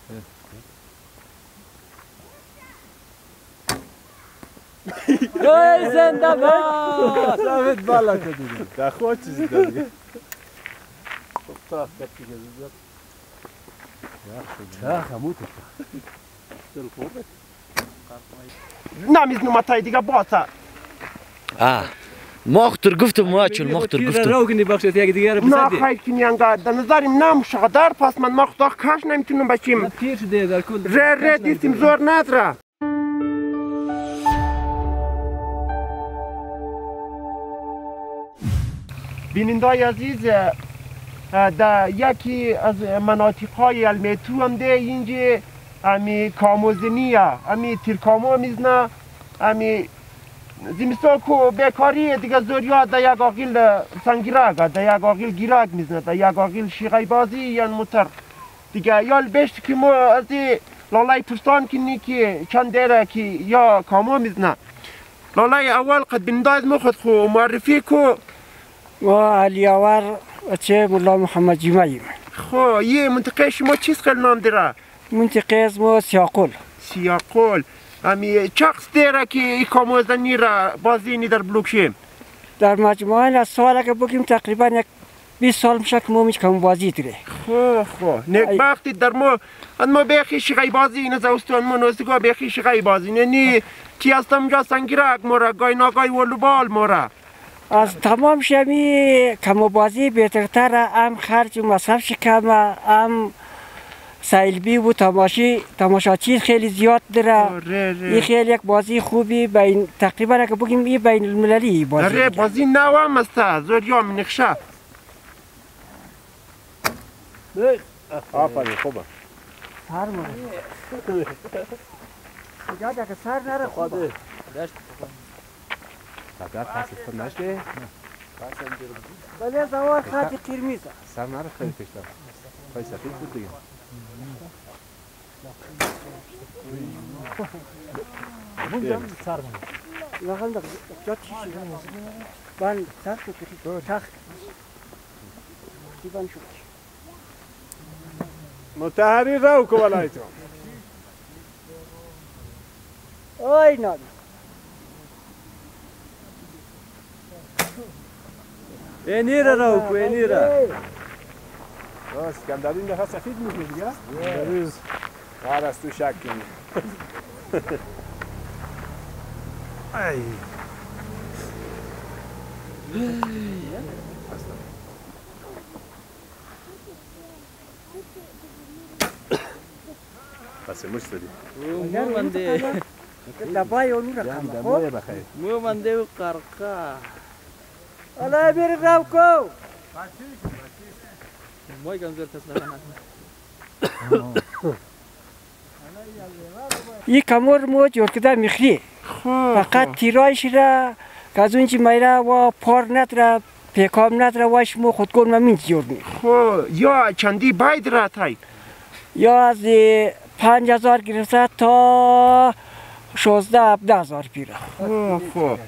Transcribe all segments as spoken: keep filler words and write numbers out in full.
ای زنده باد سمت بالا کدید در خود چیزی داری خب تا کتی که زیاد چه خموده دل خوبه نمیز نمتای دیگه باتا آه مختر گفتم ماچل مختر گفتم روگنی بخشت یک دیگه رو نه بسدی خیلی کنی انگار در نظریم نموشه در پس من مختار کاش نمیتونم بچیم پیر شده در کل ره ره دیستیم زور نداره بینندای عزیز در یکی از مناطقهای المیتو هم ده اینجا امی کاموزنیه امی تیرکامو میزنه امی زمستان کو بیکاری دیگه زوریا در یک آقیل سنگیرک در یک آقیل گیرک میزنه در یک آقیل شیغای بازی یا موتر دیگه یا بیشت که ما از لالای پرستان کنی که چند دیره که یا کامو میزنه لالای اول قد بینندای ما خود خو معرفی کو ما علیاور چه مولا محمد جمعیم خو یه منطقه شما چیز خیلی نام داره؟ منطقه از ما سیاقل سیاقل امی چقدر دیره که ای کاموزنی را بازی نی در بلوکشیم؟ در مجموعه از سال که بگیم تقریبا یک بیست سال میشه که ما میش کم بازی داره خو خو نیک وقتی در ما ما بیخی شغای بازی نزاستان ما نوستگاه بیخی شغای بازی نی چی هستم جا سنگیرک مورا گای ناگای ولوبال مورا از تمام شمی کم بازی بهترتر هم خرج مصرفش کمه هم سیلبی و تماشی تماشاچی خیلی زیاد داره این خیلی یک بازی خوبی بین تقریبا اگه بگیم این بین المللی بازی ره بازی نوام است زوریا من نخشه آفرین خوبه سر مونه دیگه اگه سر نره خوبه تبدیل پاسستان نشده؟ ولی از اول خط قرمزه سر نره خیلی کشتم خیلی سفید بود دیگه اونجا سر من واقعا ده جات چیزی بان سر تو تو تخ دیوان شد متحری رو کو ولای تو اوی ناد اینیره رو کو اینیره راست کم در این دفعه سفید میکنی دیگه روز غیر از تو شک کنی ای بس مش داری مو منده دبای اونو رقم دمای بخیر مو منده و قرقه الله بیر رو کو مای گنزر تصنع این کمر مو جور کده میخری فقط تیرایش را که از اونچه میره و پار نداره پیکام نداره وش مو خودکن من منچ جور می خو یا چندی باید را تای یا از پنج هزار گرفته تا شازده هفده هزار پیره خو خو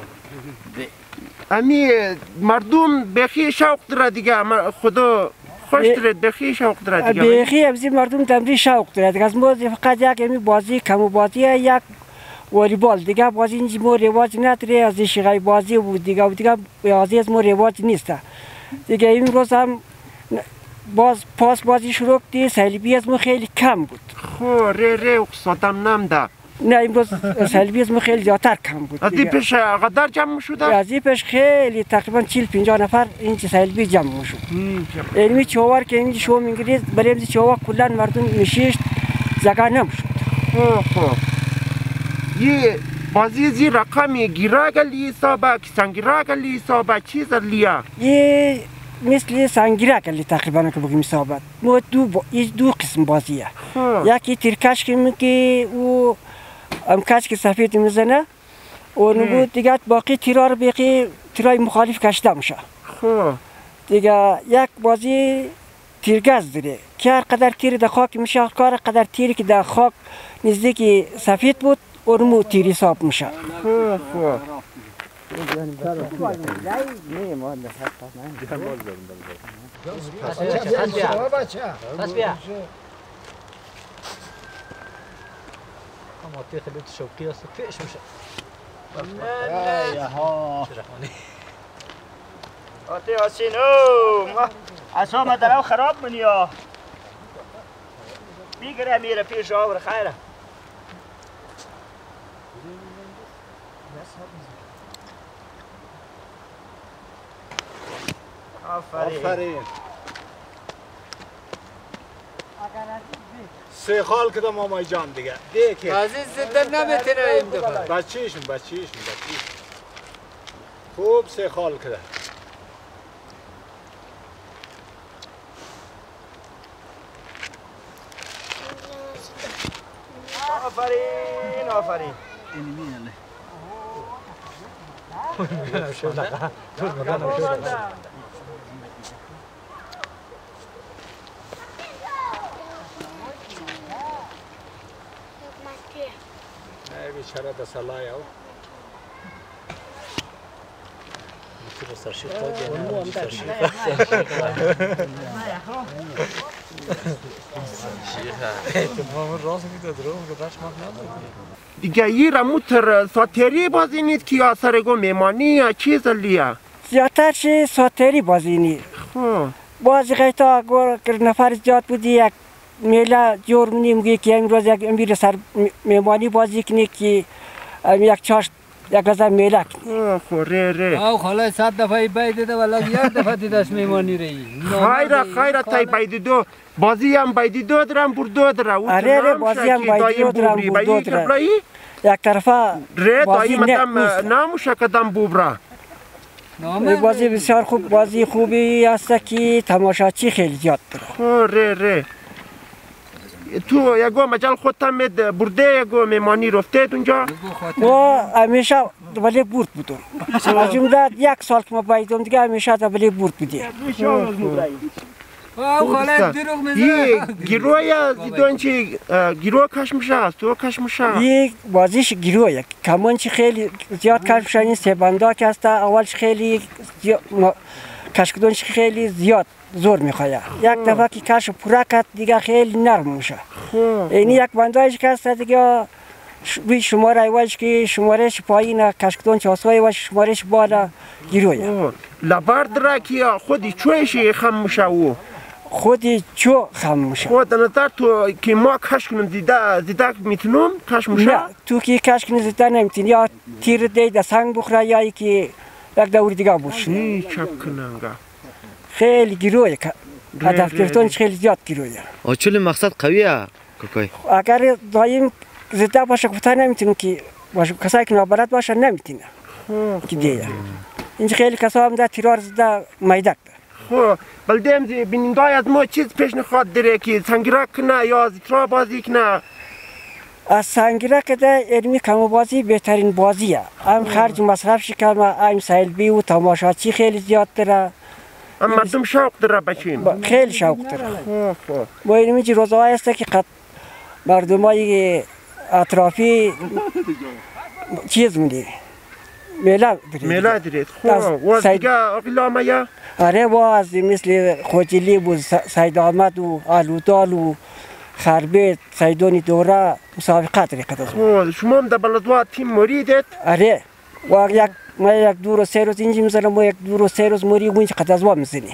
امی مردم بخی شوق داره دیگه خدا خوش دارد بخی شوق داره دیگه بخی ابزی مردم تمری شوق داره دیگه از ما فقط یک امی بازی کم بازی یک والیبال دیگه بازی اینجا ما رواج نداره از شیغای بازی بود دیگه و دیگه بازی از ما رواج نیست دیگه این روز هم باز پاس بازی شروع دی سلبی از ما خیلی کم بود خو ره ره اقصادم نمده نه امروز سلبی از ما خیلی زیادتر کم بود از این پیش قدر جمع شده؟ از این پیش خیلی تقریبا چهل پنجاه نفر اینجا سلبی جمع شد علمی چوار که اینجا شو میگرید برای اینجا چوار کلا مردم میشیشت زگاه نمشد خو خو یه بازی زی رقمی گیرا گلی حسابه سنگیرا گلی حسابه چیز لیا یه مثل سنگیرک گلی تقریبا که بگیم حسابت ما دو با... دو قسم بازیه یکی تیرکش که میگه او امکش که سفید میزنه و نگو دیگه باقی تیرا رو بیقی تیرای مخالف کشته میشه خو دیگه یک بازی تیرگز داره که هر قدر تیر در خاک میشه کار قدر تیری که در خاک نزدیک سفید بود اونمو تیری حساب میشه خو خو اما تی خیلی شوقی است پیش میشه نه ها آتی حسین او اصلا درو خراب منی ها میگره میره پیش آور خیره آفرین آفرین سه خال کدام مامای جان دیگه دیگه عزیز زنده نمیتونه این دفعه بچه‌شون بچه‌شون بچه‌شون خوب سه خال کده آفرین آفرین نه بیچاره دستالای او میتونه سرشی خواهد سرشی دیگه یه رموتر ساتری بازی نیست که یا سرگو میمانی یا چیز لیا زیادتر چه ساتری بازی نی بازی خیلی اگر نفر زیاد بودی یک میله جور میگه که امروز یک امیر سر میمانی بازی کنی که یک چاش یک غذا میله کنی ره ره او خلاص صد دفعه باید دیده ولی یک دفعه دیدش میمانی رهی خیره خیره تای باید دو بازی هم باید دو درم بر دو درم آره ره بازی هم باید دو درم بر دو درم یک طرفه ره دایی مدام ناموشه کدام بوبرا بازی بسیار خوب بازی خوبی است که تماشاچی خیلی زیاد داره ره ره تو یگو مجال خودت مد برده یگو میمانی رفته اونجا و همیشه ولی برد بودم از جمله یک سال که ما بایدم دیگه همیشه ولی برد بودی او خلاص دروغ میزنه گروه یا دیدون چی گروه کش میشه است تو کش میشه یک بازیش گروه کمان چی خیلی زیاد کش میشه این سه بنده که هست اولش خیلی کش کدونش خیلی زیاد زور میخواد یک دفعه که کش پورا کرد دیگه خیلی نرم میشه این یک بندهش که هست دیگه بی شماره اولش که شمارش پایین کش کدون چاسای و شمارش بالا گروه لبرد را که خودی چویش خم میشه او خودی چو خم میشه خود نظر تو که ما کش کنم دیده دیده میتونم کش میشه نه تو که کش کنی دیده نمیتونی یا تیر دیده سنگ بخوره یا که یک دور دیگه باشه نی چپ کننگا خیلی گروه هدف گرفتنش خیلی زیاد گروه آچول مقصد قویه کوکای اگر دایم زده باشه گفتن نمیتونم که باشه کسایی که نابلد باشه نمیتونه که دیگه اینجا خیلی کسا هم ده تیرار زده میدک خب بلدیم بیننده از ما چیز پیش نخواد داره که سنگرک کنه یا زیترا بازی کنه از سنگرک ده علمی کم بازی بهترین بازیه هم خرج مصرفش کمه هم سیلبی و تماشاچی خیلی زیاد داره اما مردم شوق داره بچین خیلی شوق داره با این میجی روزهای است که قد مردم های اطرافی چیز میده میله درید میله درید خواه و دیگه اقلامه یا آره و از مثل خوجلی بود سید آمد و آلودال و خربت سیدونی دوره مسابقات ریخت از شما هم در بلدوات تیم موریدت؟ آره و یک ما یک دو رو سه روز اینجا میزنم و یک دو رو سه روز موری اونجا قد از ما میزنی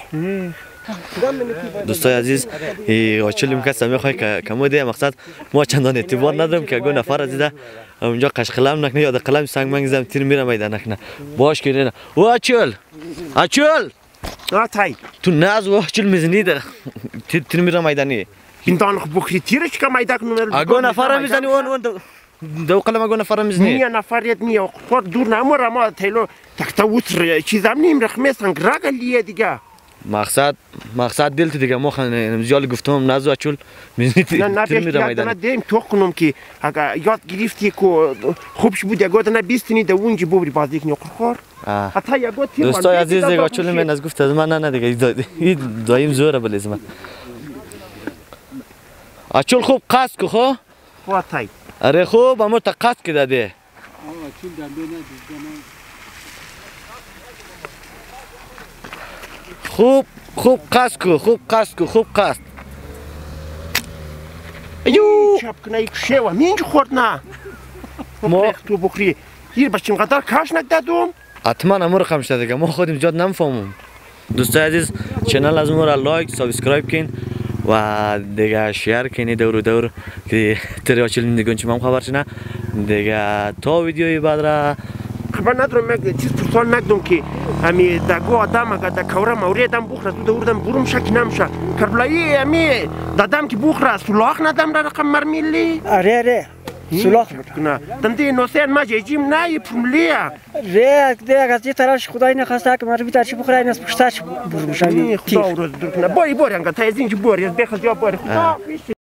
دوستای عزیز آچل میکست میخوای که کموده مقصد ما چندان اعتبار ندارم که اگه نفر از دیده اونجا قشقلم نکنه یا قلم سنگ منگزم تیر میره میدن نکنه باش که نه و آچل آچل آتای تو ناز و آچل میزنی در تیر تیر میره میدانی این دان خب بخری تیرش که میدک نمیر اگه نفر میزنی اون اون دو قلم اگه نفر میزنی نیا نفریت نیا خود دور نموره ما تیلو تکتا وطر چیزم نیم رخمه سنگ راگلیه دیگه مقصد مقصد دلت دیگه ما خن زیاد گفتم نازو اچول میزنی تیر میره میدانی نه دیم تو کنم که اگه یاد گرفتی که خوبش بود اگه دنا بیستنی دو اونجا بوری بازی کنی خور حتی یه گفت دوستای عزیز دیگه اچول من از گفت از من نه دیگه این دایم زوره بله از من اچول خوب قصد کو خو واتای اره خوب امو تا قصد که داده خوب خوب قصد کو خوب قصد کو خوب قصد ایو چپ کنه یک شیوه مینج خورد نه ما تو بخوری هیر بچیم قدر کاش نکدادم حتما امور خم شده دیگه ما خودم زیاد نمیفهمم دوستای عزیز چنل از ما را لایک سابسکرایب کن و دیگه شیر کنی دور دور که تری چلین دیگه چی من خبر نه دیگه تا ویدیوی بعد را خبر ندارم یک چیز پرسان نکردم که امی دگو آدم اگر در کوره موری دم بخوره تو دوردم برم شکی نمیشه کربلایی امی دادم که بخوره سلاخ ندم را رقم مرمیلی آره آره سلاخ کنه دم دی نوسین ما جیجیم نه یه پرملیه ره دیگه از یه طرفش خدای نخواسته که من رو بیترچی بخوره این از پشتش برم شوی خدا روز در کنه باری باری انگار تا از اینجا باری از بخواد یا باری خدا